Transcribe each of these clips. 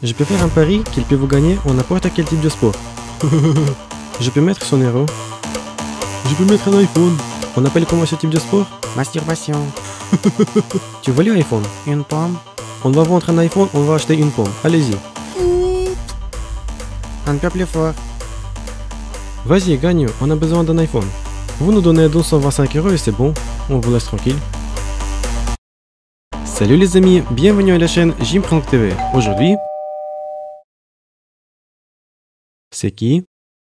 Je peux faire un pari qu'il peut vous gagner en n'importe quel type de sport. Je peux mettre son héros. Je peux mettre un iPhone. On appelle comment ce type de sport? Masturbation. Tu veux l'iPhone? Une pomme. On va vendre un iPhone, on va acheter une pomme. Allez-y. Un peu plus fort. Vas-y, gagne, on a besoin d'un iPhone. Vous nous donnez 225 € et c'est bon, on vous laisse tranquille. Salut les amis, bienvenue à la chaîne Jimprank TV. Aujourd'hui... C'est qui?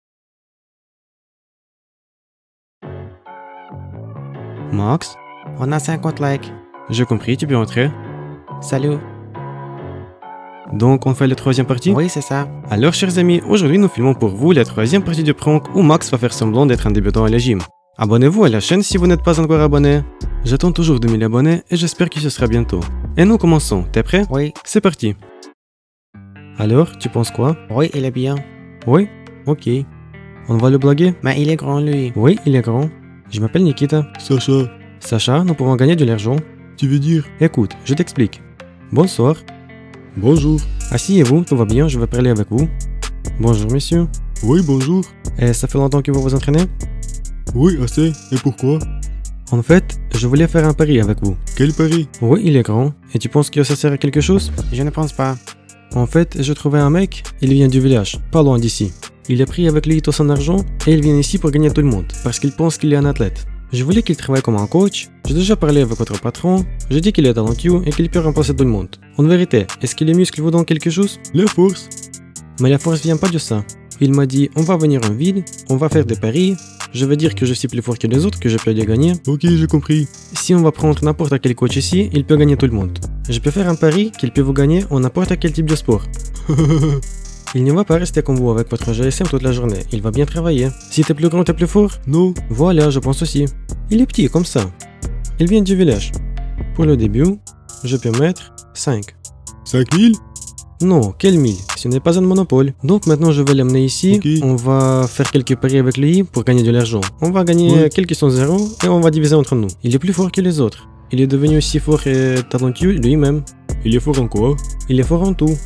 Max? On a 50 likes. J'ai compris, tu peux entrer. Salut. Donc on fait la troisième partie? Oui, c'est ça. Alors chers amis, aujourd'hui nous filmons pour vous la troisième partie du prank où Max va faire semblant d'être un débutant à la gym. Abonnez-vous à la chaîne si vous n'êtes pas encore abonné. J'attends toujours 2000 abonnés et j'espère que ce sera bientôt. Et nous commençons, t'es prêt? Oui. C'est parti. Alors, tu penses quoi? Oui, il est bien. Oui? Ok. On va le blaguer? Mais il est grand, lui. Oui, il est grand. Je m'appelle Nikita. Sacha, Sacha, nous pouvons gagner de l'argent. tu veux dire? Écoute, je t'explique. Bonsoir. Bonjour. Asseyez-vous, tout va bien, je vais parler avec vous. Bonjour messieurs. Oui, bonjour. Et ça fait longtemps que vous vous entraînez? Oui, assez. Et pourquoi? En fait, je voulais faire un pari avec vous. Quel pari? Oui, il est grand. Et tu penses que ça sert à quelque chose? Je ne pense pas. En fait, je trouvais un mec, il vient du village, pas loin d'ici. Il a pris avec lui tout son argent et il vient ici pour gagner tout le monde, parce qu'il pense qu'il est un athlète. Je voulais qu'il travaille comme un coach, j'ai déjà parlé avec votre patron, j'ai dit qu'il est talentueux et qu'il peut remplacer tout le monde. En vérité, est-ce que les muscles vous donnent quelque chose? La force. Mais la force vient pas de ça. Il m'a dit, on va venir en ville, on va faire des paris, je vais dire que je suis plus fort que les autres, que je peux les gagner. Ok, j'ai compris. Si on va prendre n'importe quel coach ici, il peut gagner tout le monde. Je peux faire un pari qu'il peut vous gagner en n'importe quel type de sport. Il ne va pas rester comme vous avec votre GSM toute la journée, il va bien travailler. Si t'es plus grand, t'es plus fort? Non. Voilà, je pense aussi. Il est petit, comme ça. Il vient du village. Pour le début, je peux mettre 5. 5000? Non, quel 1000? Ce n'est pas un monopole. Donc maintenant je vais l'amener ici, Ok. on va faire quelques paris avec lui pour gagner de l'argent. On va gagner Ouais. quelques cents euros et on va diviser entre nous. Il est plus fort que les autres. Il est devenu aussi fort et talentueux lui-même. Il est fort en quoi? Il est fort en tout.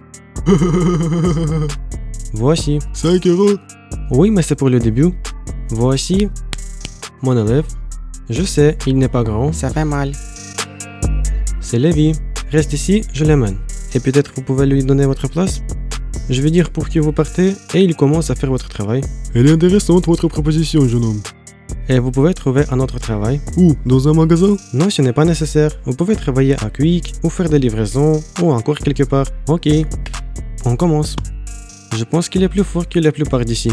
Voici. 5 €? Oui, mais c'est pour le début. Voici mon élève. Je sais, il n'est pas grand. Ça fait mal. C'est Lévi. Reste ici, je l'amène. Et peut-être vous pouvez lui donner votre place? Je vais dire pour que vous partez et il commence à faire votre travail. Elle est intéressante, votre proposition, jeune homme. Et vous pouvez trouver un autre travail. Où? Dans un magasin? Non, ce n'est pas nécessaire. Vous pouvez travailler à Quick, ou faire des livraisons, ou encore quelque part. Ok. On commence. Je pense qu'il est plus fort que la plupart d'ici.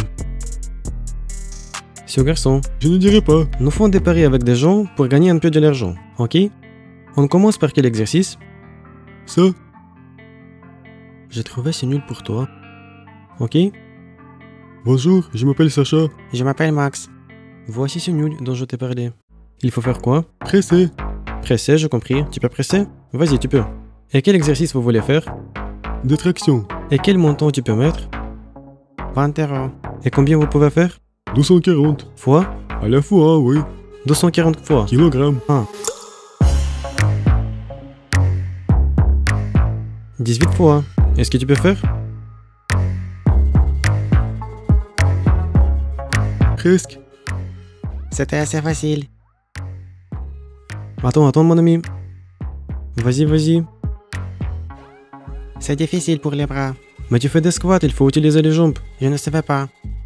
Ce garçon, Je ne dirais pas. nous faisons des paris avec des gens pour gagner un peu de l'argent. Ok? On commence par quel exercice? Ça? J'ai trouvé c'est nul pour toi. Ok? Bonjour, je m'appelle Sacha. Je m'appelle Max. Voici ce nul dont je t'ai parlé. Il faut faire quoi? Pressé. Presser, j'ai compris. Tu peux presser? Vas-y, tu peux. Et quel exercice vous voulez faire? Des tractions. Et quel montant tu peux mettre? 20 €. Et combien vous pouvez faire? 240. Fois? À la fois, oui. 240 fois. Kilogrammes. 18 fois. Est-ce que tu peux faire? Presque. C'était assez facile. Attends mon ami. Vas-y. C'est difficile pour les bras. Mais tu fais des squats, il faut utiliser les jambes. Je ne savais pas.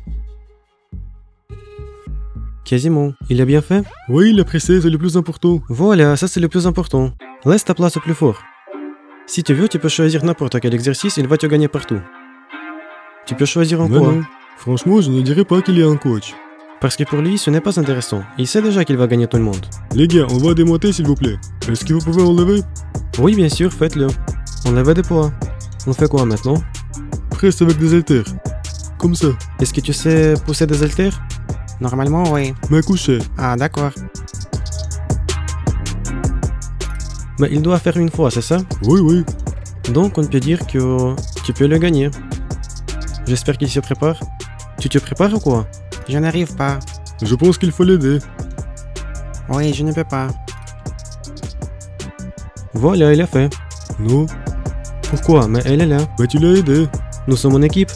Quasiment. Il a bien fait? Oui, la pressé, c'est le plus important. Voilà, ça c'est le plus important. Laisse ta place au plus fort. Si tu veux, tu peux choisir n'importe quel exercice, il va te gagner partout. Tu peux choisir en Mais quoi? non. Franchement, je ne dirais pas qu'il est un coach. Parce que pour lui, ce n'est pas intéressant. Il sait déjà qu'il va gagner tout le monde. Les gars, on va démonter s'il vous plaît. Est-ce que vous pouvez enlever? Oui, bien sûr, faites-le. On lève des poids. On fait quoi maintenant? Presse avec des haltères. Comme ça. Est-ce que tu sais pousser des haltères? Normalement, oui. Main couchée. Ah, d'accord. Mais il doit faire une fois, c'est ça? Oui. Donc on peut dire que tu peux le gagner. J'espère qu'il se prépare. Tu te prépares ou quoi? Je n'arrive pas. Je pense qu'il faut l'aider. Oui, je ne peux pas. Voilà, il a fait. Non. Pourquoi? Mais elle est là. Bah tu l'as aidé. Nous sommes en équipe.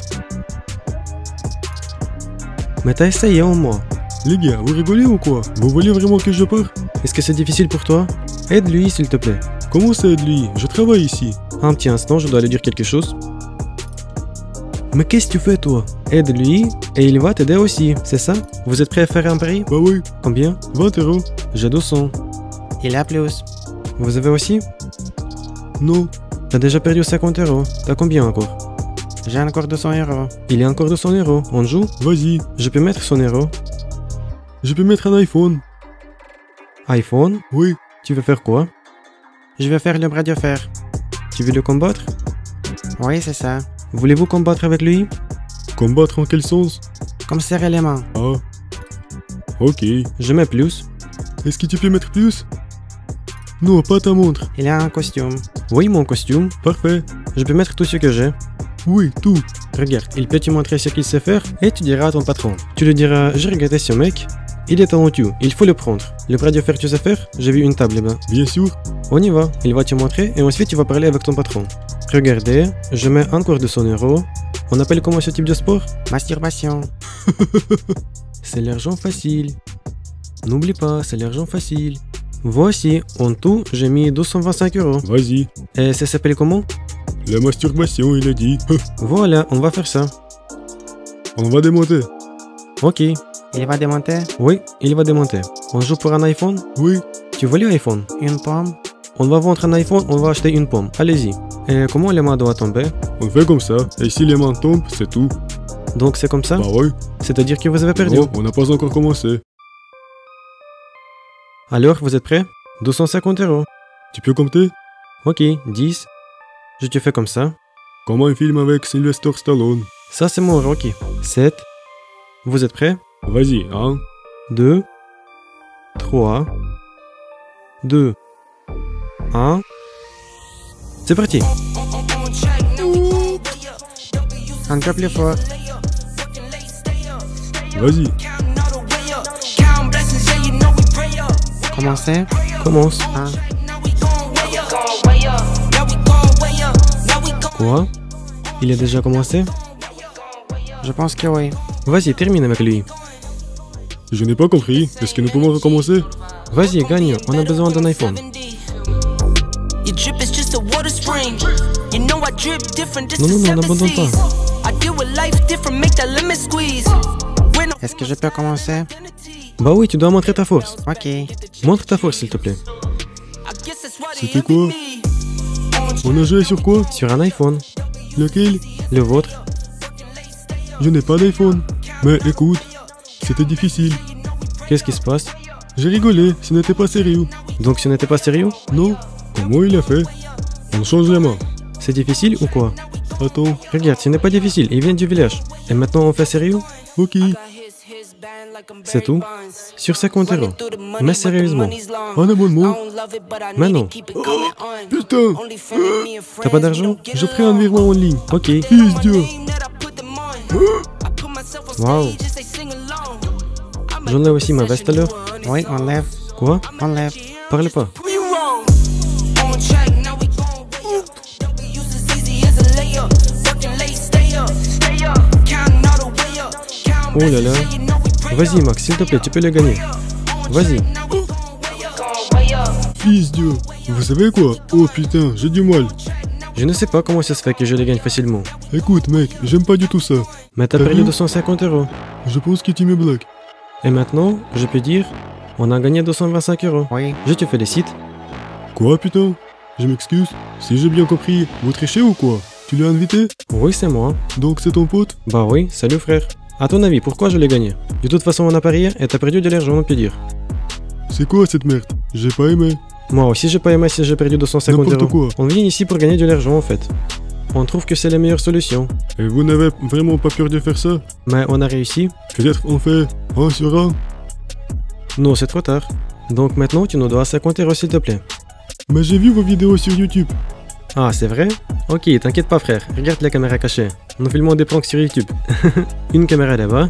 Mais t'as essayé en moi. Les gars, vous rigolez ou quoi? Vous voulez vraiment que je parte? Est-ce que c'est difficile pour toi? Aide-lui, s'il te plaît. Comment ça aide lui? Je travaille ici. Un petit instant, je dois lui dire quelque chose. Mais qu'est-ce que tu fais toi? Aide-lui et il va t'aider aussi, c'est ça? Vous êtes prêt à faire un pari? Bah oui, Combien? 20 euros. J'ai 200. Il a plus. Vous avez aussi? Non. T'as déjà perdu 50 euros. T'as combien encore? J'ai encore 200 euros. Il y a encore 200 euros. On joue? Vas-y. Je peux mettre 100 euros. Je peux mettre un iPhone. iPhone? Oui. Tu veux faire quoi? Je vais faire le bras de fer. Tu veux le combattre? Oui, c'est ça. Voulez-vous combattre avec lui? Combattre en quel sens? Comme serrer les mains. Ah. Ok. Je mets plus. Est-ce que tu peux mettre plus? Non, pas ta montre. Il a un costume. Oui, mon costume. Parfait. Je peux mettre tout ce que j'ai. Oui, tout. Regarde, il peut te montrer ce qu'il sait faire et tu diras à ton patron. Tu lui diras, j'ai regardé ce mec, il est talentueux, il faut le prendre. Le bras de fer tu sais faire? J'ai vu une table là-bas. Bien sûr. On y va, il va te montrer et ensuite tu vas parler avec ton patron. Regardez, je mets encore 200 euros. On appelle comment ce type de sport? Masturbation. C'est l'argent facile. N'oublie pas, c'est l'argent facile. Voici, en tout, j'ai mis 225 euros. Vas-y. Et ça s'appelle comment? La masturbation, il a dit. Voilà, on va faire ça. On va démonter. Ok. Il va démonter Oui, il va démonter. On joue pour un iPhone? Oui. Tu veux l'iPhone? une pomme. On va vendre un iPhone, on va acheter une pomme. Allez-y. Et comment les mains doivent tomber? On fait comme ça. Et si les mains tombent, c'est tout. Donc c'est comme ça? Bah oui. C'est-à-dire que vous avez perdu. Non, on n'a pas encore commencé. Alors, vous êtes prêts? 250 euros. Tu peux compter? Ok, 10. Je te fais comme ça. Comme un film avec Sylvester Stallone. Ça, c'est mon Rocky. 7. Vous êtes prêts? Vas-y, 1, 2. 3. 2. 1. C'est parti. Un peu plus fort. vas-y. Commencez. Commence. Un. Quoi? Il a déjà commencé? Je pense que oui. Vas-y, termine avec lui. Je n'ai pas compris. Est-ce que nous pouvons recommencer? Vas-y, gagne. On a besoin d'un iPhone. Non, n'abandonne pas. Est-ce que je peux commencer? Bah oui, tu dois montrer ta force. Ok. Montre ta force, s'il te plaît. C'était quoi? On a joué sur quoi? Sur un iPhone. Lequel? Le vôtre. Je n'ai pas d'iPhone. Mais écoute, c'était difficile. Qu'est-ce qui se passe? J'ai rigolé, ce n'était pas sérieux. Donc ce n'était pas sérieux? Non? Comment il a fait? On change les mains. C'est difficile ou quoi? Attends, Regarde, ce n'est pas difficile, il vient du village. Et maintenant on fait sérieux? ok. C'est tout? Sur 50 euros. Mais sérieusement. Un abonnement? Mais non. Putain! T'as pas d'argent? Je ferai un virement en ligne. Ok. Fils Dieu! Waouh. J'enlève aussi ma veste alors. Oui, on lève. Quoi? On lève. Parle pas. Oh là là. Vas-y Max, s'il te plaît, tu peux le gagner. Vas-y. Fils Dieu! Vous savez quoi? Oh putain, j'ai du mal. Je ne sais pas comment ça se fait que je les gagne facilement. Écoute mec, j'aime pas du tout ça. Mais t'as T'as perdu vu? 250 euros. Je pense que tu me blagues. Et maintenant, je peux dire, on a gagné 225 euros. Oui. Je te félicite. Quoi putain? Je m'excuse. Si j'ai bien compris, vous trichez ou quoi? Tu l'as invité? Oui, c'est moi. Donc c'est ton pote? Bah oui, salut frère. À ton avis, pourquoi je l'ai gagné? De toute façon, on a parié et t'as perdu de l'argent, on peut dire. C'est quoi cette merde? J'ai pas aimé. Moi aussi, j'ai pas aimé si j'ai perdu 250 N'importe euros. quoi. On vient ici pour gagner de l'argent en fait. On trouve que c'est la meilleure solution. Et vous n'avez vraiment pas peur de faire ça? Mais on a réussi. Peut-être on fait 1 sur 1? Non, c'est trop tard. Donc maintenant, tu nous dois 50 euros s'il te plaît. Mais j'ai vu vos vidéos sur YouTube. Ah, c'est vrai? Ok, t'inquiète pas frère, regarde la caméra cachée. Nous filmons des pranks sur YouTube. Une caméra là-bas.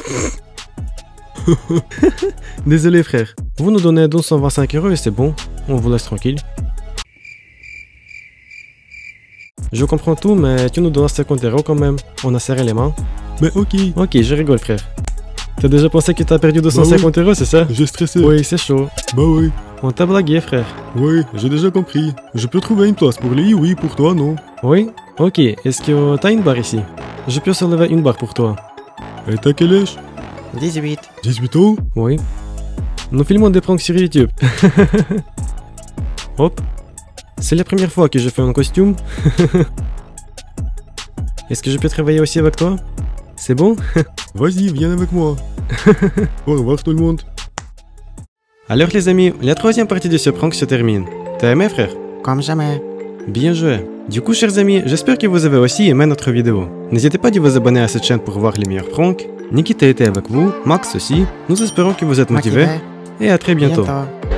Désolé frère. Vous nous donnez 225 euros et c'est bon. On vous laisse tranquille. Je comprends tout, mais tu nous donnes 50 € quand même. On a serré les mains. Mais ok, Ok, je rigole, frère. T'as déjà pensé que t'as perdu 250 €, c'est ça? j'ai stressé. Oui, c'est chaud. Bah ouais. On t'a blagué, frère. Ouais, j'ai déjà compris. Je peux trouver une place pour lui, oui, pour toi, non? Oui? Ok, est-ce que t'as une barre ici? Je peux soulever une barre pour toi. Et t'as quel âge? 18. 18 ans? Oui. Nous filmons des pranks sur YouTube. Hop. C'est la première fois que je fais un costume. Est-ce que je peux travailler aussi avec toi? C'est bon? Vas-y, viens avec moi. Au revoir tout le monde. Alors les amis, la troisième partie de ce prank se termine. T'as aimé, frère? Comme jamais. Bien joué. Du coup, chers amis, j'espère que vous avez aussi aimé notre vidéo. N'hésitez pas de vous abonner à cette chaîne pour voir les meilleurs pranks. Nikita était avec vous, Max aussi. Nous espérons que vous êtes motivés. Motivé. Et à très bientôt. Bientôt.